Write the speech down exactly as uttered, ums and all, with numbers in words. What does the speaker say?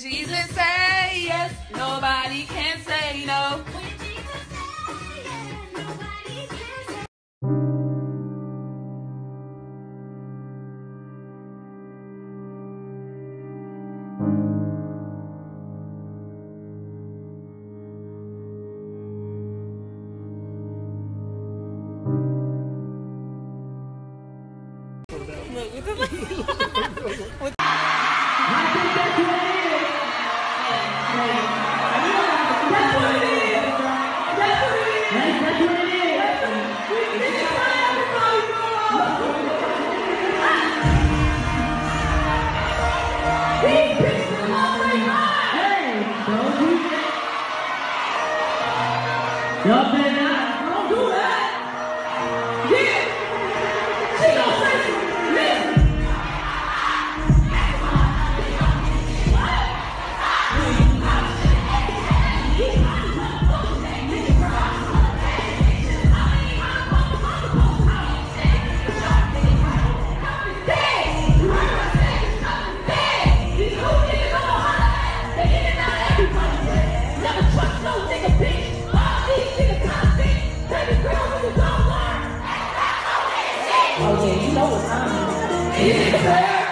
Jesus say yes, nobody can say no. When Jesus say yes, nobody can say Look, with the with Y'all better not. Don't do that. Yeah. She gonna say something. Listen. Oh yeah, you know what time it is.